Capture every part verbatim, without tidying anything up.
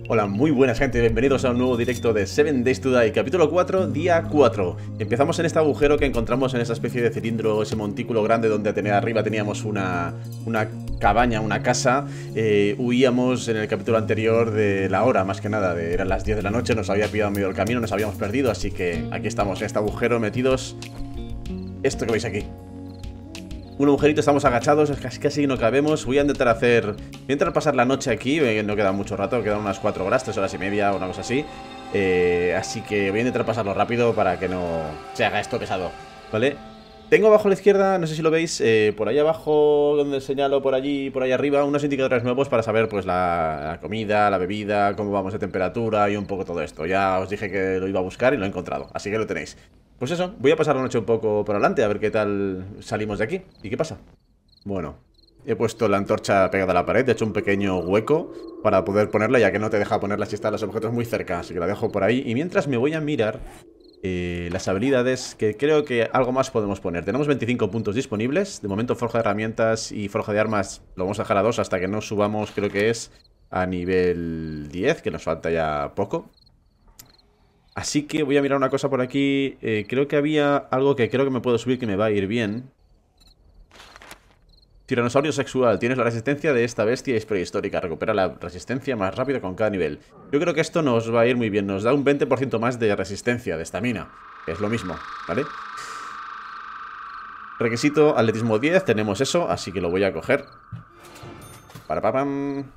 Hola, muy buenas gente, bienvenidos a un nuevo directo de seven days to die, capítulo cuatro, día cuatro. Empezamos en este agujero que encontramos en esa especie de cilindro, ese montículo grande donde tenía, arriba teníamos una, una cabaña, una casa. eh, Huíamos en el capítulo anterior de la hora, más que nada, de, eran las diez de la noche, nos había pillado en medio del camino, nos habíamos perdido, así que aquí estamos en este agujero metidos. Esto que veis aquí. Un agujerito, estamos agachados, casi, casi no cabemos. Voy a intentar hacer... Voy a intentar pasar la noche aquí, eh, no queda mucho rato, quedan unas cuatro horas, tres horas y media, una cosa así. eh, Así que voy a intentar pasarlo rápido para que no se haga esto pesado, ¿vale? Tengo abajo a la izquierda, no sé si lo veis, eh, por ahí abajo, donde señalo, por allí, por ahí arriba, unos indicadores nuevos para saber pues la, la comida, la bebida, cómo vamos de temperatura y un poco todo esto. Ya os dije que lo iba a buscar y lo he encontrado, así que lo tenéis. Pues eso, voy a pasar la noche un poco por adelante, a ver qué tal salimos de aquí. ¿Y qué pasa? Bueno, he puesto la antorcha pegada a la pared, he hecho un pequeño hueco para poder ponerla, ya que no te deja ponerla si están los objetos muy cerca, así que la dejo por ahí. Y mientras me voy a mirar eh, las habilidades, que creo que algo más podemos poner. Tenemos veinticinco puntos disponibles, de momento forja de herramientas y forja de armas lo vamos a dejar a dos hasta que no subamos, creo que es a nivel diez, que nos falta ya poco. Así que voy a mirar una cosa por aquí. eh, Creo que había algo que creo que me puedo subir que me va a ir bien. Tiranosaurio sexual. Tienes la resistencia de esta bestia y es prehistórica. Recupera la resistencia más rápido con cada nivel. Yo creo que esto nos va a ir muy bien. Nos da un veinte por ciento más de resistencia, de estamina, que es lo mismo, ¿vale? Requisito atletismo diez. Tenemos eso, así que lo voy a coger. Para papam.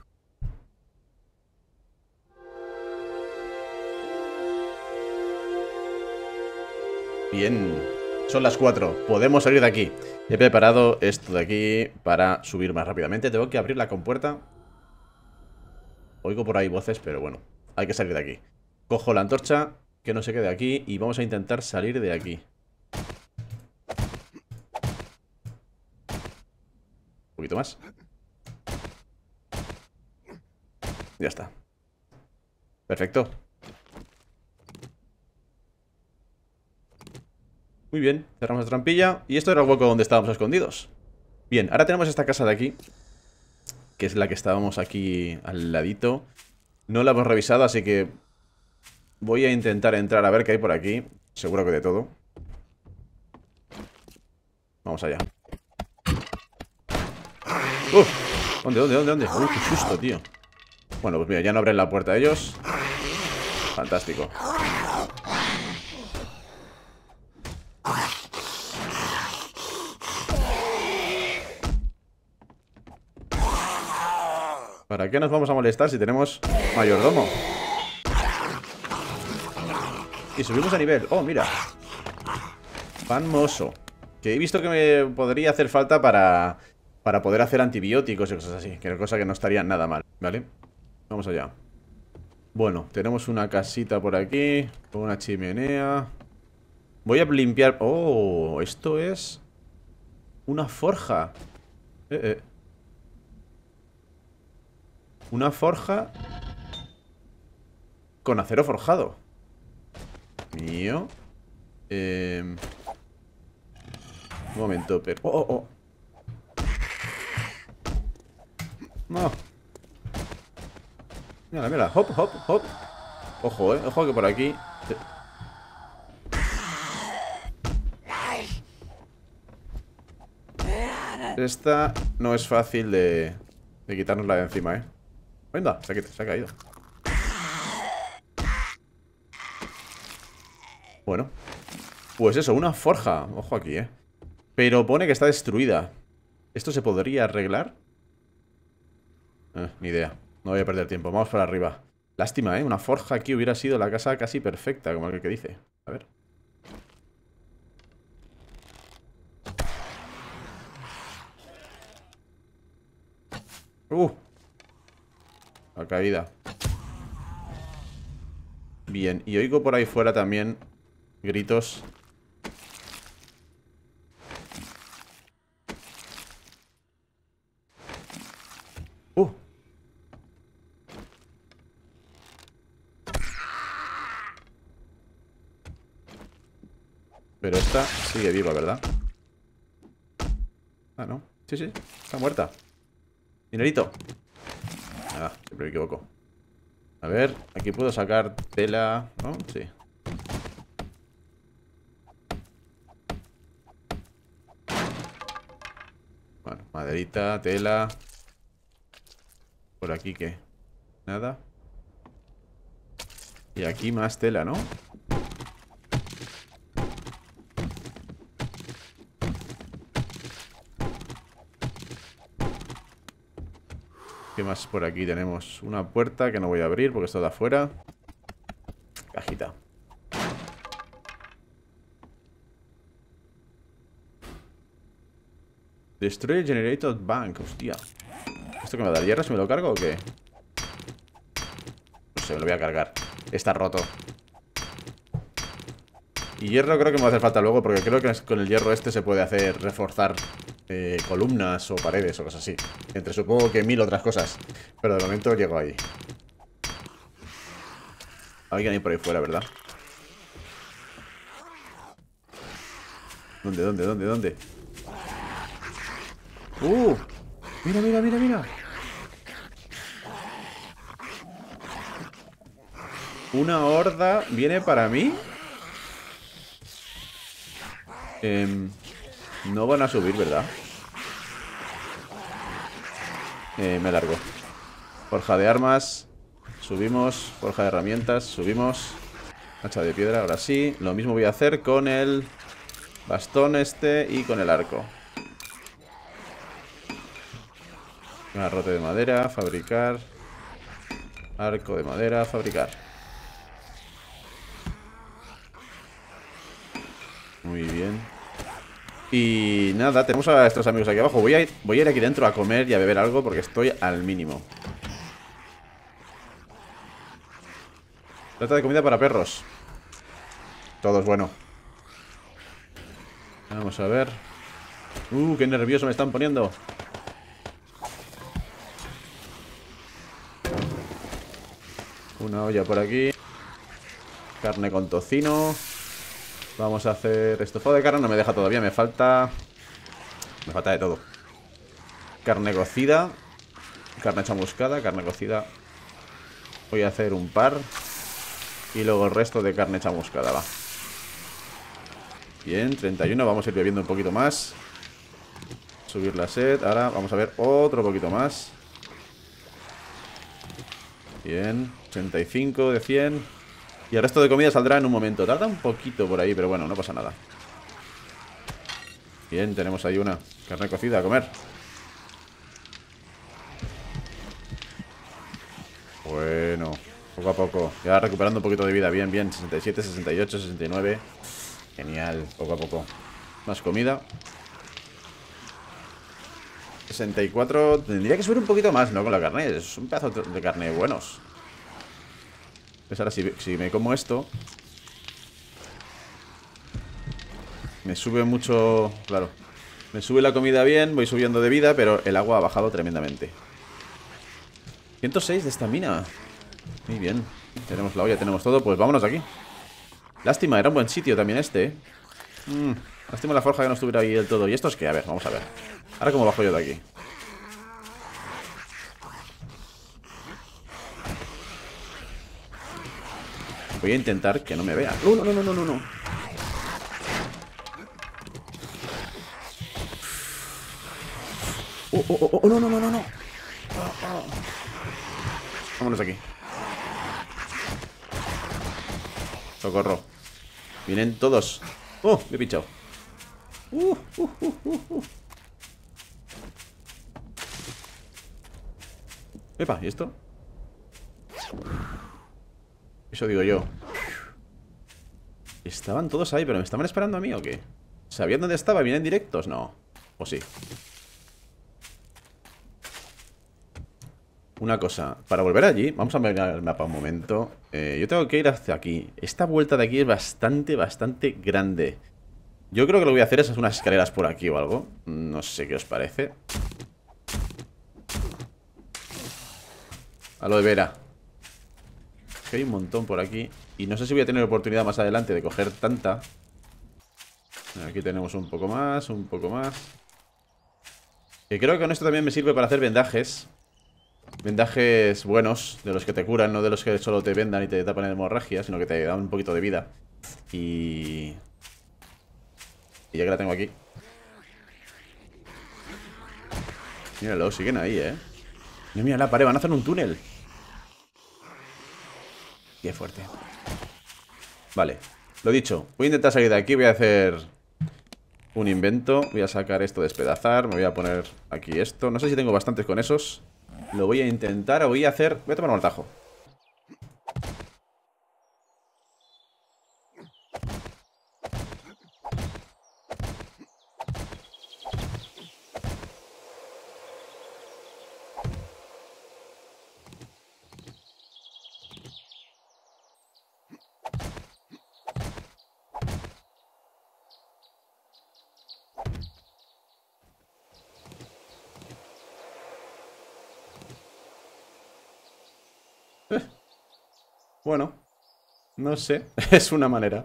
Bien, son las cuatro, podemos salir de aquí. He preparado esto de aquí para subir más rápidamente. Tengo que abrir la compuerta. Oigo por ahí voces, pero bueno, hay que salir de aquí. Cojo la antorcha, que no se quede aquí, y vamos a intentar salir de aquí. Un poquito más. Ya está. Perfecto. Muy bien, cerramos la trampilla. Y esto era el hueco donde estábamos escondidos. Bien, ahora tenemos esta casa de aquí, que es la que estábamos aquí al ladito. No la hemos revisado, así que voy a intentar entrar a ver qué hay por aquí. Seguro que de todo. Vamos allá. ¡Uf! ¿Dónde, dónde, dónde, dónde? ¡Uy, qué susto, tío! Bueno, pues mira, ya no abren la puerta ellos. Fantástico. ¿Para qué nos vamos a molestar si tenemos mayordomo? Y subimos a nivel. ¡Oh, mira! Famoso. Que he visto que me podría hacer falta para... Para poder hacer antibióticos y cosas así. Que es cosa que no estaría nada mal, ¿vale? Vamos allá. Bueno, tenemos una casita por aquí. Con una chimenea. Voy a limpiar... ¡Oh! Esto es... Una forja. Eh, eh. Una forja con acero forjado. Mío. Eh... Un momento, pero... ¡Oh, oh, oh! No. Mira, mira. Hop, hop, hop. Ojo, eh. Ojo que por aquí... Esta no es fácil de... De quitárnosla de encima, eh. Venga, se ha, se ha caído. Bueno. Pues eso, una forja. Ojo aquí, eh. Pero pone que está destruida. ¿Esto se podría arreglar? Eh, ni idea. No voy a perder tiempo. Vamos para arriba. Lástima, ¿eh? Una forja aquí hubiera sido la casa casi perfecta, como el que dice. A ver. Uh. La caída. Bien. Y oigo por ahí fuera también gritos. Uh. Pero esta sigue viva, ¿verdad? Ah, no. Sí, sí. Está muerta. Dinerito. Ah, siempre me equivoco. A ver, aquí puedo sacar tela, ¿no? Sí. Bueno, maderita, tela. ¿Por aquí qué? Nada. Y aquí más tela, ¿no? ¿Qué más por aquí tenemos? Una puerta que no voy a abrir porque está de afuera. Cajita. Destroy el Generator Bank, hostia. ¿Esto que me da el hierro si me lo cargo o qué? No sé, me lo voy a cargar. Está roto. Y hierro creo que me va a hacer falta luego, porque creo que con el hierro este se puede hacer reforzar eh, columnas o paredes o cosas así. Entre supongo que mil otras cosas. Pero de momento llego ahí. Alguien hay por ahí fuera, ¿verdad? ¿Dónde, dónde, dónde, dónde? ¡Uh! Mira, mira, mira, mira. Una horda viene para mí. Eh, no van a subir, ¿verdad? Eh, me largo. Forja de armas. Subimos. Forja de herramientas. Subimos. Hacha de piedra, ahora sí. Lo mismo voy a hacer con el bastón este y con el arco. Garrote de madera, fabricar. Arco de madera, fabricar. Muy bien. Y nada, tenemos a estos amigos aquí abajo. Voy a ir, voy a ir aquí dentro a comer y a beber algo porque estoy al mínimo. Trata de comida para perros. Todo es bueno. Vamos a ver. Uh, qué nervioso me están poniendo. Una olla por aquí. Carne con tocino. Vamos a hacer estofado de carne. No me deja todavía, me falta... Me falta de todo. Carne cocida. Carne chamuscada, carne cocida. Voy a hacer un par. Y luego el resto de carne chamuscada, va. Bien, treinta y uno. Vamos a ir bebiendo un poquito más. Subir la sed. Ahora vamos a ver otro poquito más. Bien, ochenta y cinco de cien. Y el resto de comida saldrá en un momento. Tarda un poquito por ahí, pero bueno, no pasa nada. Bien, tenemos ahí una carne cocida a comer. Bueno, poco a poco. Ya recuperando un poquito de vida. Bien, bien, sesenta y siete, sesenta y ocho, sesenta y nueve. Genial, poco a poco. Más comida. sesenta y cuatro. Tendría que subir un poquito más, ¿no? Con la carne. Es un pedazo de carne buenos. Pues ahora si, si me como esto, me sube mucho. Claro, me sube la comida bien, voy subiendo de vida, pero el agua ha bajado tremendamente. ciento seis de estamina. Muy bien, tenemos la olla, tenemos todo. Pues vámonos de aquí. Lástima, era un buen sitio también este, ¿eh? mm, Lástima la forja que no estuviera ahí del todo. ¿Y esto es qué? A ver, vamos a ver. Ahora cómo bajo yo de aquí. Voy a intentar que no me vea. No, no, no, no, no, no. Oh, oh, oh, oh, no, no, no, no, no. Oh, oh. Vámonos aquí. Socorro. Vienen todos. Oh, me he pinchado. Uh, uh, uh, uh, uh. Epa, ¿y esto? Eso digo yo. Estaban todos ahí, pero ¿me estaban esperando a mí o qué? ¿Sabían dónde estaba? ¿Vienen directos? No. ¿O sí? Una cosa, para volver allí, vamos a mirar el mapa un momento. eh, Yo tengo que ir hacia aquí. Esta vuelta de aquí es bastante, bastante grande. Yo creo que lo que voy a hacer es hacer unas escaleras por aquí o algo. No sé qué os parece. Aloe vera. Que hay un montón por aquí. Y no sé si voy a tener oportunidad más adelante de coger tanta. Aquí tenemos un poco más, un poco más. Que creo que con esto también me sirve para hacer vendajes. Vendajes buenos, de los que te curan, no de los que solo te vendan y te tapan en hemorragia, sino que te dan un poquito de vida. Y... Y ya que la tengo aquí. Míralo, siguen ahí, ¿eh? Mira, mira la pared, van a hacer un túnel. Qué fuerte. Vale, lo dicho. Voy a intentar salir de aquí, voy a hacer un invento. Voy a sacar esto de despedazar. Me voy a poner aquí esto. No sé si tengo bastantes con esos. Lo voy a intentar o voy a hacer... Voy a tomar un atajo. Eh, bueno, no sé. Es una manera.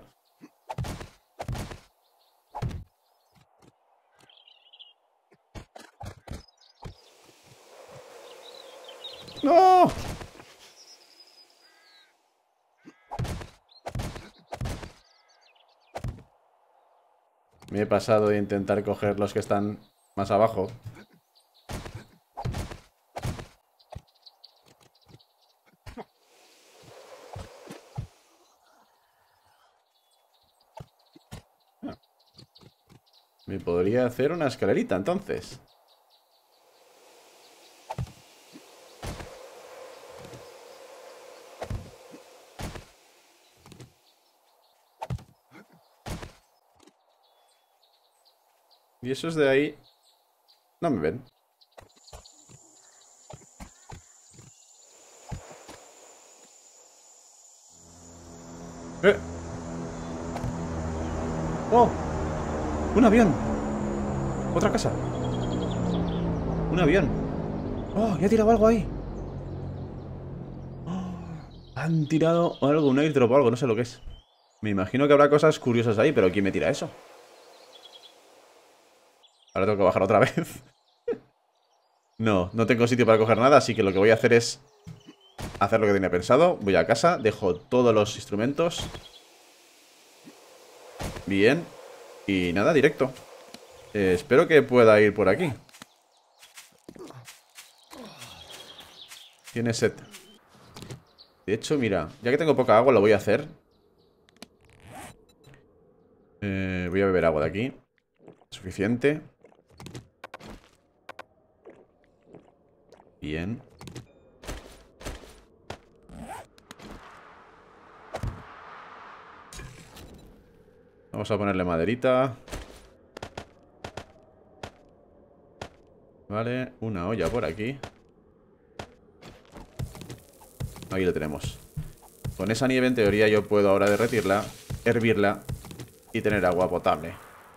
¡No! Me he pasado de intentar coger los que están más abajo. Me podría hacer una escalerita, entonces. Y esos de ahí no me ven. ¡Eh! ¡Oh! ¡Un avión! ¡Otra casa! ¡Un avión! ¡Oh! ¡Ya ha tirado algo ahí! ¡Oh! Han tirado algo, un airdrop o algo, no sé lo que es. Me imagino que habrá cosas curiosas ahí, pero ¿quién me tira eso? Ahora tengo que bajar otra vez. No, no tengo sitio para coger nada, así que lo que voy a hacer es hacer lo que tenía pensado. Voy a casa, dejo todos los instrumentos. Bien. Y nada, directo. Eh, espero que pueda ir por aquí. Tiene sed. De hecho, mira, ya que tengo poca agua, lo voy a hacer. Eh, voy a beber agua de aquí. Suficiente. Bien. Vamos a ponerle maderita. Vale, una olla por aquí. Ahí lo tenemos. Con esa nieve en teoría yo puedo ahora derretirla, hervirla y tener agua potable.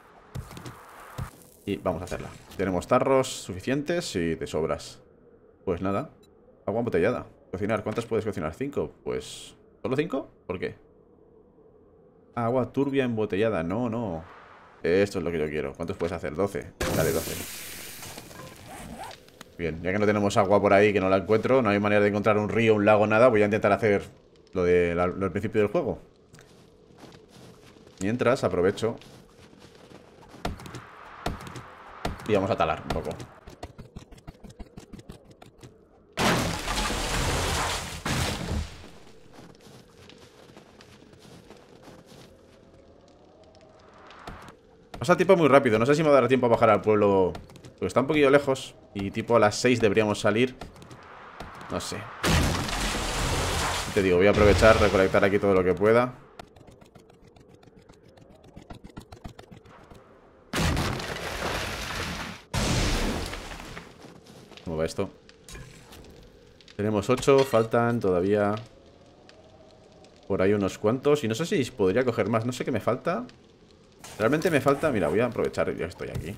Y vamos a hacerla. Tenemos tarros suficientes y de sobras. Pues nada, agua embotellada. Cocinar, ¿cuántas puedes cocinar? ¿Cinco? Pues... ¿Solo cinco? ¿Por qué? Agua turbia embotellada, no, no. Esto es lo que yo quiero. ¿Cuántos puedes hacer? doce. Dale, doce. Bien, ya que no tenemos agua por ahí, que no la encuentro, no hay manera de encontrar un río, un lago, nada, voy a intentar hacer lo, de la, lo del principio del juego. Mientras, aprovecho y vamos a talar un poco. Pasa el tiempo muy rápido, no sé si me va a dar tiempo a bajar al pueblo, porque está un poquillo lejos. Y tipo a las seis deberíamos salir. No sé. Te digo, voy a aprovechar, recolectar aquí todo lo que pueda. ¿Cómo va esto? Tenemos ocho, faltan todavía por ahí unos cuantos. Y no sé si podría coger más, no sé qué me falta. Realmente me falta... Mira, voy a aprovechar, ya estoy aquí.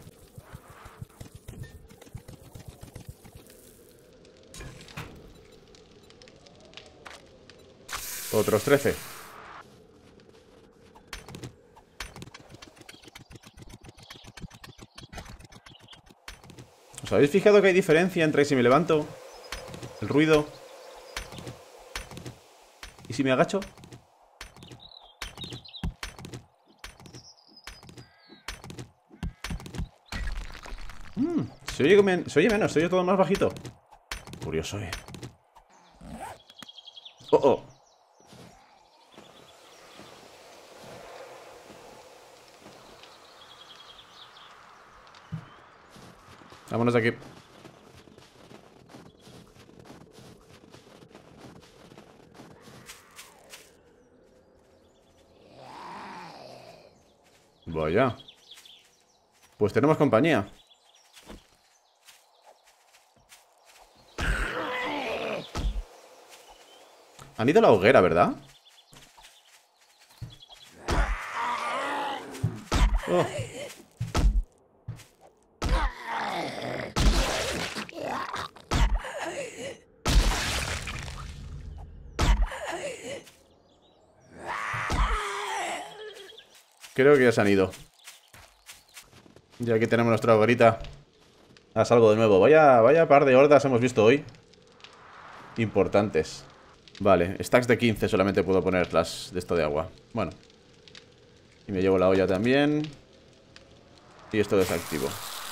Otros trece. ¿Os habéis fijado que hay diferencia entre si me levanto El ruido. ¿Y si me agacho? Mm, se oye, men se oye menos, se oye todo más bajito. Curioso, eh. Oh, oh. Vámonos de aquí. Vaya. Pues tenemos compañía. Han ido a la hoguera, ¿verdad? Oh. Creo que ya se han ido. Ya aquí tenemos nuestra hoguerita. Haz algo de nuevo. Vaya, vaya par de hordas hemos visto hoy. Importantes. Vale, stacks de quince solamente puedo poner las de esto de agua. Bueno. Y me llevo la olla también. Y esto desactivo.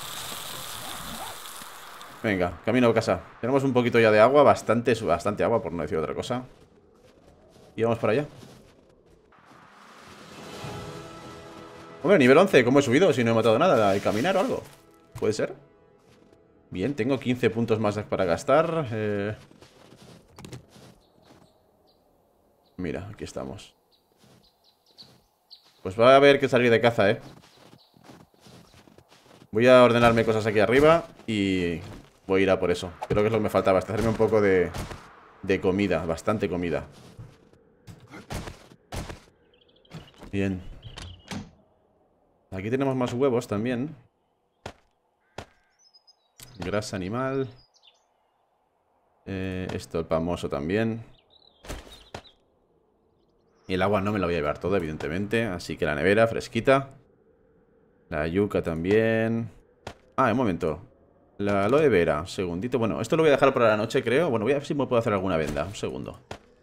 Venga, camino a casa. Tenemos un poquito ya de agua. Bastante, bastante agua, por no decir otra cosa. Y vamos para allá. Hombre, nivel once, ¿cómo he subido? Si no he matado nada, ¿hay caminar o algo? ¿Puede ser? Bien, tengo quince puntos más para gastar. Eh... Mira, aquí estamos. Pues va a haber que salir de caza, ¿eh? Voy a ordenarme cosas aquí arriba y voy a ir a por eso. Creo que es lo que me faltaba, hacerme un poco de, de comida, bastante comida. Bien. Aquí tenemos más huevos también. Grasa animal. Eh, esto, el pamoso también. Y el agua no me la voy a llevar todo, evidentemente. Así que la nevera, fresquita. La yuca también. Ah, un momento. La aloe vera, un segundito. Bueno, esto lo voy a dejar para la noche, creo. Bueno, voy a ver si me puedo hacer alguna venda. Un segundo.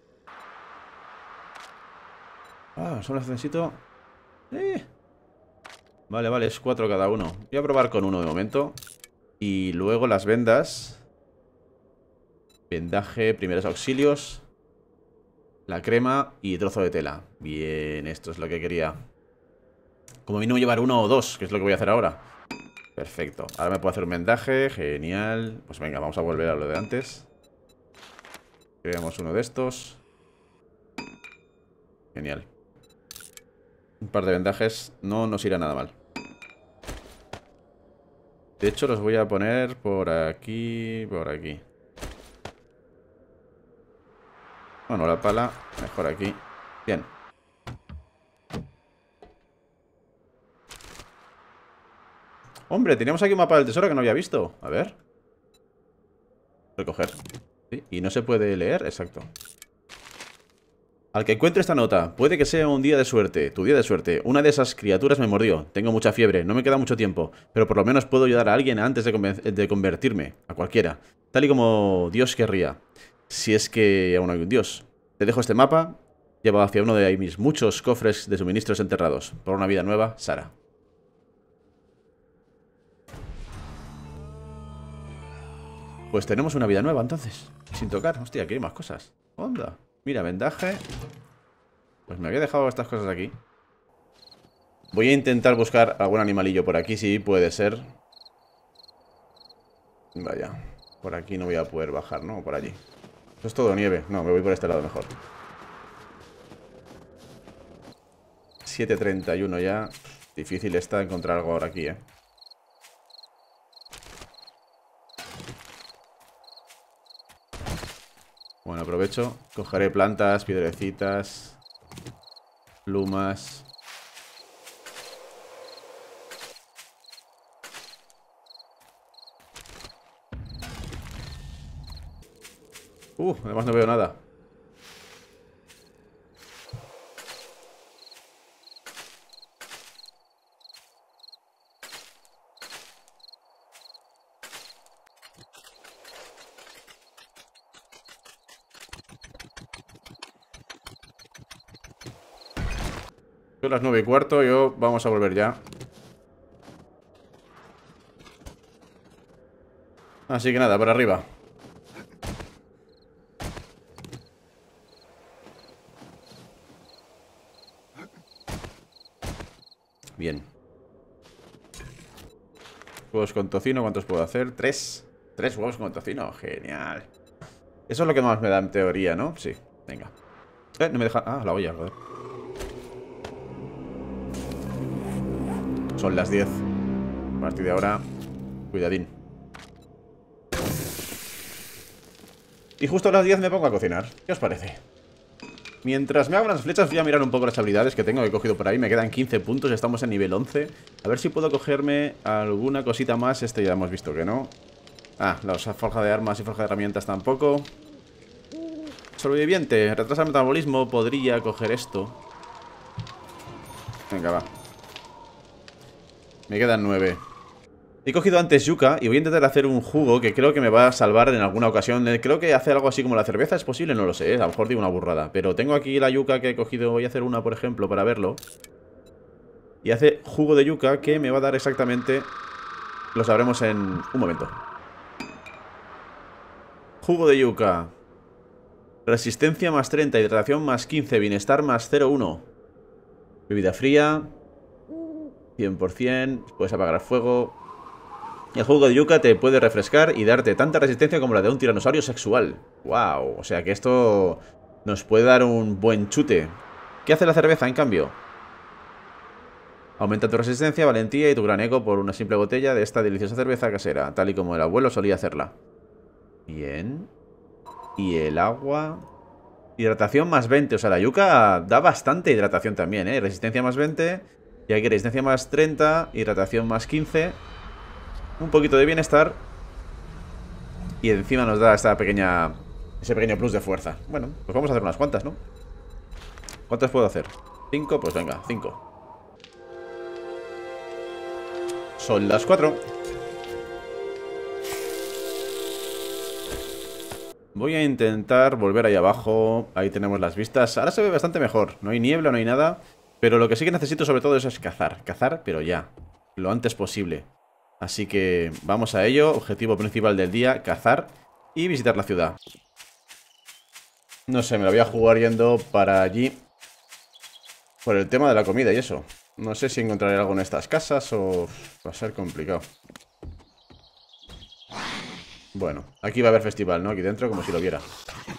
Ah, solo necesito... Eh. Vale, vale, es cuatro cada uno. Voy a probar con uno de momento. Y luego las vendas. Vendaje, primeros auxilios. La crema y trozo de tela. Bien, esto es lo que quería. Como mínimo llevar uno o dos, que es lo que voy a hacer ahora. Perfecto, ahora me puedo hacer un vendaje. Genial, pues venga, vamos a volver a lo de antes. Creamos uno de estos. Genial. Un par de vendajes no nos irá nada mal. De hecho los voy a poner por aquí, por aquí. Bueno, la pala, mejor aquí. Bien. Hombre, teníamos aquí un mapa del tesoro que no había visto. A ver. Recoger. ¿Sí? Y no se puede leer, exacto. Al que encuentre esta nota, puede que sea un día de suerte, tu día de suerte. Una de esas criaturas me mordió. Tengo mucha fiebre, no me queda mucho tiempo, pero por lo menos puedo ayudar a alguien antes de, de convertirme, a cualquiera. Tal y como Dios querría. Si es que aún hay un Dios. Te dejo este mapa. Lleva hacia uno de mis muchos cofres de suministros enterrados. Por una vida nueva, Sara. Pues tenemos una vida nueva entonces. Sin tocar. Hostia, aquí hay más cosas. Onda. Mira, vendaje. Pues me había dejado estas cosas aquí. Voy a intentar buscar algún animalillo por aquí, si puede ser. Vaya. Por aquí no voy a poder bajar, ¿no? Por allí. Esto es todo nieve. No, me voy por este lado mejor. siete treinta y uno ya. Difícil está encontrar algo ahora aquí, ¿eh? Bueno, aprovecho. Cogeré plantas, piedrecitas, plumas. Uh, además no veo nada. Son las nueve y cuarto, yo vamos a volver ya. Así que nada, para arriba. Bien. Huevos con tocino, ¿cuántos puedo hacer? Tres. Tres huevos con tocino, genial. Eso es lo que más me da en teoría, ¿no? Sí, venga. Eh, no me deja... Ah, la olla, joder. Son las diez. A partir de ahora, cuidadín. Y justo a las diez me pongo a cocinar. ¿Qué os parece? Mientras me hago las flechas voy a mirar un poco las habilidades que tengo, que he cogido por ahí. Me quedan quince puntos, estamos en nivel once. A ver si puedo cogerme alguna cosita más. Este ya hemos visto que no. Ah, la forja de armas y forja de herramientas tampoco. Sobreviviente, retrasa el metabolismo. Podría coger esto. Venga, va. Me quedan nueve. He cogido antes yuca y voy a intentar hacer un jugo que creo que me va a salvar en alguna ocasión. Creo que hace algo así como la cerveza, ¿es posible? No lo sé, ¿eh? A lo mejor digo una burrada. Pero tengo aquí la yuca que he cogido, voy a hacer una, por ejemplo, para verlo. Y hace jugo de yuca que me va a dar exactamente... Lo sabremos en un momento. Jugo de yuca. Resistencia más treinta, hidratación más quince, bienestar más cero coma uno. Bebida fría. cien por cien, puedes apagar el fuego. El jugo de yuca te puede refrescar y darte tanta resistencia como la de un tiranosaurio sexual. ¡Wow! O sea que esto nos puede dar un buen chute. ¿Qué hace la cerveza, en cambio? Aumenta tu resistencia, valentía y tu gran ego por una simple botella de esta deliciosa cerveza casera, tal y como el abuelo solía hacerla. Bien. Y el agua... Hidratación más veinte. O sea, la yuca da bastante hidratación también, ¿eh? Resistencia más veinte. Y aquí resistencia más treinta. Hidratación más quince. Un poquito de bienestar. Y encima nos da esta pequeña... Ese pequeño plus de fuerza. Bueno, pues vamos a hacer unas cuantas, ¿no? ¿Cuántas puedo hacer? ¿Cinco? Pues venga, cinco. Son las cuatro. Voy a intentar volver ahí abajo. Ahí tenemos las vistas. Ahora se ve bastante mejor. No hay niebla, no hay nada. Pero lo que sí que necesito sobre todo eso es cazar. Cazar, pero ya. Lo antes posible. Así que vamos a ello. Objetivo principal del día, cazar y visitar la ciudad. No sé, me lo voy a jugar yendo para allí. Por el tema de la comida y eso. No sé si encontraré algo en estas casas o... Va a ser complicado. Bueno, aquí va a haber festival, ¿no? Aquí dentro, como si lo viera.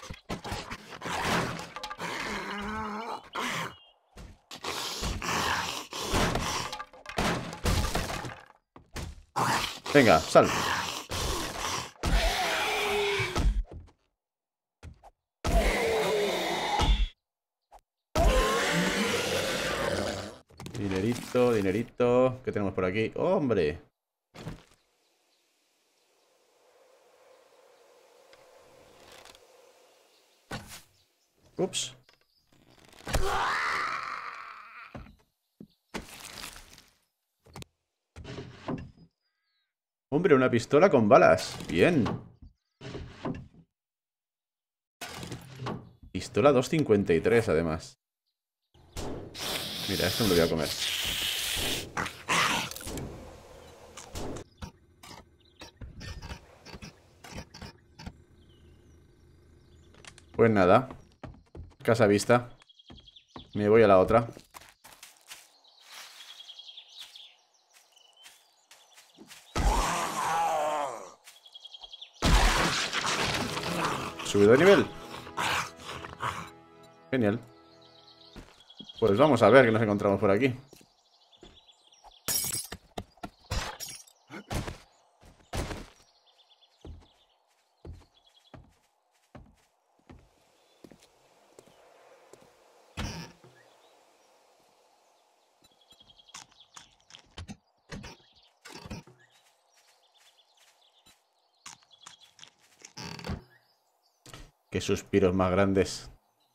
Venga, sal. Dinerito, dinerito. ¿Qué tenemos por aquí? ¡Oh, hombre! Ups. Hombre, una pistola con balas. Bien. Pistola dos cincuenta y tres, además. Mira, esto me lo voy a comer. Pues nada. Casa vista. Me voy a la otra. Subido de nivel. Genial. Pues vamos a ver qué nos encontramos por aquí. Qué suspiros más grandes.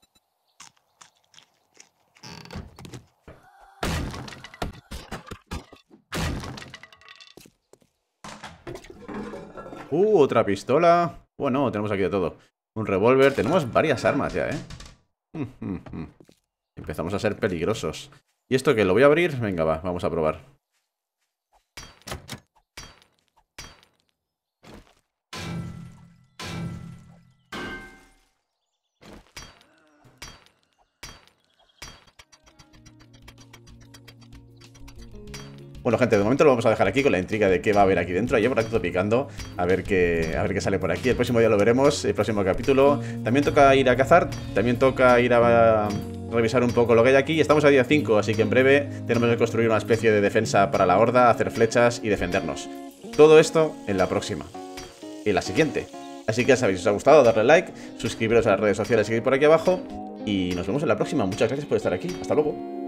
Uh, otra pistola. Bueno, tenemos aquí de todo. Un revólver. Tenemos varias armas ya, ¿eh? Empezamos a ser peligrosos. ¿Y esto qué? ¿Lo voy a abrir? Venga, va, vamos a probar. Bueno, gente, de momento lo vamos a dejar aquí con la intriga de qué va a haber aquí dentro. Llevo un ratito picando a ver qué, a ver qué sale por aquí. El próximo día lo veremos, el próximo capítulo. También toca ir a cazar, también toca ir a revisar un poco lo que hay aquí. Estamos a día cinco, así que en breve tenemos que construir una especie de defensa para la horda, hacer flechas y defendernos. Todo esto en la próxima. Y la siguiente. Así que ya sabéis, si os ha gustado, darle like, suscribiros a las redes sociales, seguir por aquí abajo. Y nos vemos en la próxima. Muchas gracias por estar aquí. Hasta luego.